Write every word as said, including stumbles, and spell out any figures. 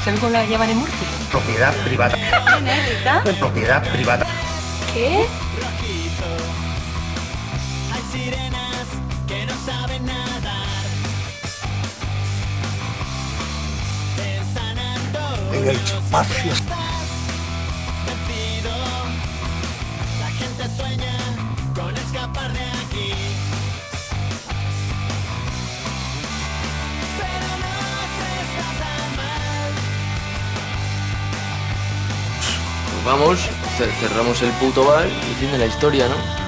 ¿Sabes cómo la llaman en Murcia? Propiedad privada. ¿Quién es, Rita? Propiedad privada. ¿Qué? Hay sirenas que no saben nadar. En San Antonio En el espacio. vencido. La gente sueña con escapar de aquí. Pero no se está tan mal. Pues vamos, ce- cerramos el puto bar y fin de la historia, ¿no?